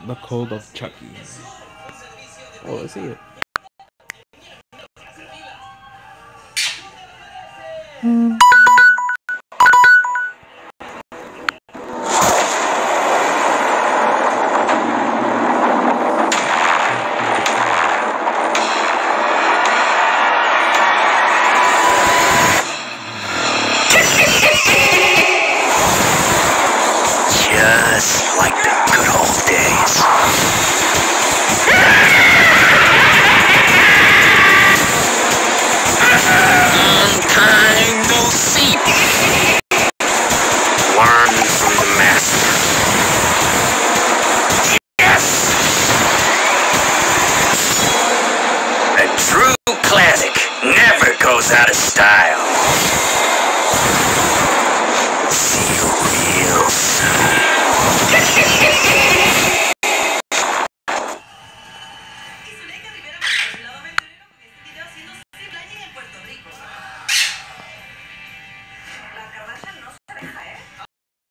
The Code of Chucky. Oh, let's see it. Just like the good old days. Time